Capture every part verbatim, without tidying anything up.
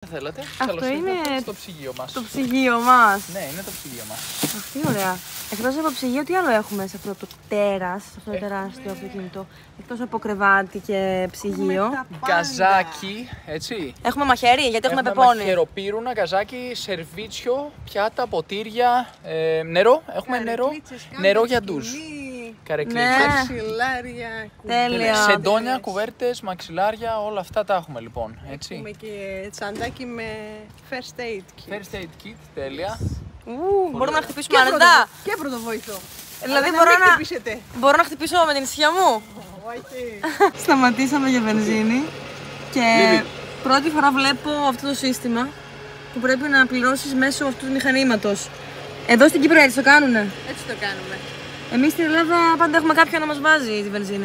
θέλατε. Αυτό είναι στο ψυγείο μας. Το ψυγείο μας. Ναι, είναι το ψυγείο μας. Αχ, τι ωραία. Εκτός από ψυγείο, τι άλλο έχουμε σε αυτό το τέρας, σε αυτό το τεράστιο αυτοκίνητο? Εκτός από κρεβάτι και ψυγείο. Γκαζάκι, έτσι. Έχουμε μαχαίρι, γιατί έχουμε, έχουμε πεπόνι. Μαχαιροπύρουνα, γκαζάκι, σερβίτσιο, πιάτα, ποτήρια, ε, νερό. Έχουμε νερό. Νερό για ντουζ. Καρεκλίτσες. Ναι. Μαξιλάρια, Τέλεια. Σεντόνια, κουβέρτες, μαξιλάρια, όλα αυτά τα έχουμε λοιπόν. Έτσι. έχουμε και τσαντάκι με first aid kit. First aid kit, τέλεια. Ου, μπορούμε να χτυπήσουμε Και, άνετα. πρωτο, και πρωτοβοηθό. Δηλαδή Αλλά μπορώ να μην να, χτυπήσετε. μπορώ να χτυπήσω με την ησυχία μου. Όχι. Σταματήσαμε για βενζίνη και Λίβι. πρώτη φορά βλέπω αυτό το σύστημα που πρέπει να πληρώσεις μέσω αυτού του μηχανήματος. Εδώ στην Κύπρο έτσι το κάνουνε. Έτσι το κάνουμε. Εμείς στην Ελλάδα πάντα έχουμε κάποιον να μας βάζει τη βενζίνη.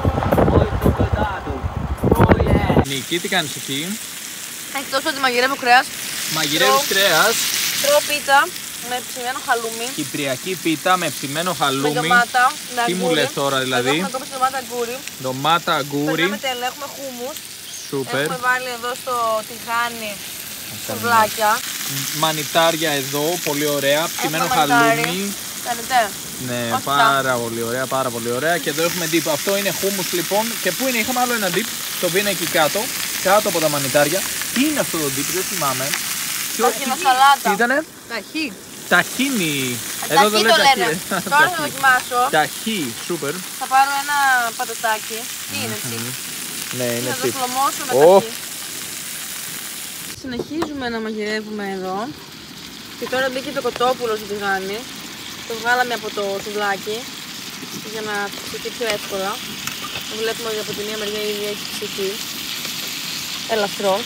Νίκη, τι κάνεις εκεί? Εκτός ότι μαγειρεύω κρέας, Μαγειρεύεις κρέας. τρώω πίτα με ψημένο χαλούμι, Κυπριακή πίτα με ψημένο με χαλούμι. ντομάτα, με Τι μου αγκούρι. λες τώρα Εδώ δηλαδή? έχουμε κόψει ντομάτα αγκούρι. Ντομάτα, αγκούρι. Περνάμε τέλεια, έχουμε χούμους. Σούπερ. Έχουμε βάλει εδώ στο τηγάνι σουβλάκια. Μανιτάρια εδώ, πολύ ωραία. Ψημένο Έχουμε μανιτάρι. χαλούμι. Κάνετε. Ναι, Όχι, πάρα πολύ ωραία, πάρα πολύ ωραία. Και εδώ έχουμε dip. Αυτό είναι χούμους λοιπόν. Και πού είναι, είχαμε άλλο ένα dip, το οποίο είναι εκεί κάτω, κάτω από τα μανιτάρια. Τι είναι αυτό το dip, δεν θυμάμαι. Ταχινοσαλάτα. Τι ήτανε? Ταχύ. Ταχίνι. Ταχύ το λένε. ταχύ. Τώρα θα δοκιμάσω. Ταχύ, σούπερ. Θα πάρω ένα πατατάκι. Τι είναι έτσι? Ναι, είναι Να το chip. χλωμώσω με Ω. ταχύ. Συνεχίζουμε να μαγειρεύουμε εδώ. Και τώρα μπήκε το κοτόπουλο στο τηγάνι. Το βγάλαμε από το σουβλάκι για να ψηθεί πιο εύκολα. Βλέπουμε ότι από τη μία μεριά ήδη έχει ψηθεί ελαφρώς.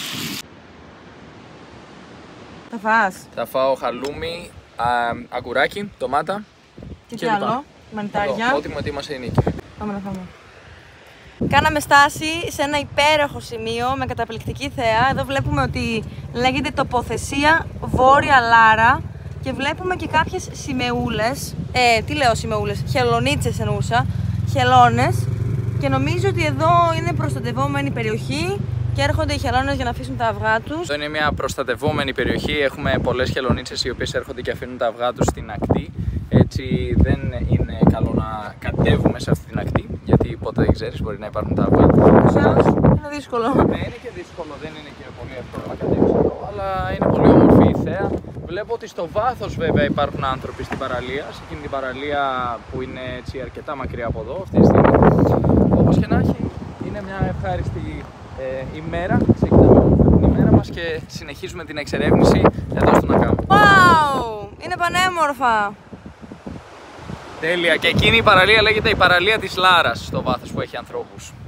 Θα φας? Θα φάω χαλούμι, α, αγκουράκι, ντομάτα. Και τι Και λοιπά. άλλο? Μανιτάρια. Εδώ, ό,τι μου ετοίμασε η Νίκη. Πάμε να φάμε. Κάναμε στάση σε ένα υπέροχο σημείο με καταπληκτική θέα. Εδώ βλέπουμε ότι λέγεται τοποθεσία Βόρεια Λάρα και βλέπουμε και κάποιες σημεούλες. Ε, τι λέω σημεούλες, χελονίτσες εννοούσα, χελώνες. Και νομίζω ότι εδώ είναι προστατευόμενη περιοχή και έρχονται οι χελώνες για να αφήσουν τα αυγά τους. Εδώ είναι μια προστατευόμενη περιοχή. Έχουμε πολλές χελονίτσες οι οποίες έρχονται και αφήνουν τα αυγά τους στην ακτή. Έτσι δεν είναι καλό να κατέβουμε σε αυτή την ακτή, γιατί ποτέ δεν ξέρεις, μπορεί να υπάρχουν τα αυγά. Είναι δύσκολο. Ναι, είναι και δύσκολο, δεν είναι και πολύ εύκολο να κατέβεις εδώ, αλλά είναι πολύ όμορφη η θέα. Βλέπω ότι στο βάθος βέβαια υπάρχουν άνθρωποι στην παραλία, σε εκείνη την παραλία που είναι έτσι αρκετά μακριά από εδώ αυτή τη στιγμή. Όπως και να έχει, είναι μια ευχάριστη ε, ημέρα. Ξεκινάμε την ημέρα μας και συνεχίζουμε την εξερεύνηση εδώ στον Ακάμ. Wow! Είναι πανέμορφα! Τέλεια, και εκείνη η παραλία λέγεται η παραλία της Λάρας, στο βάθος που έχει ανθρώπους.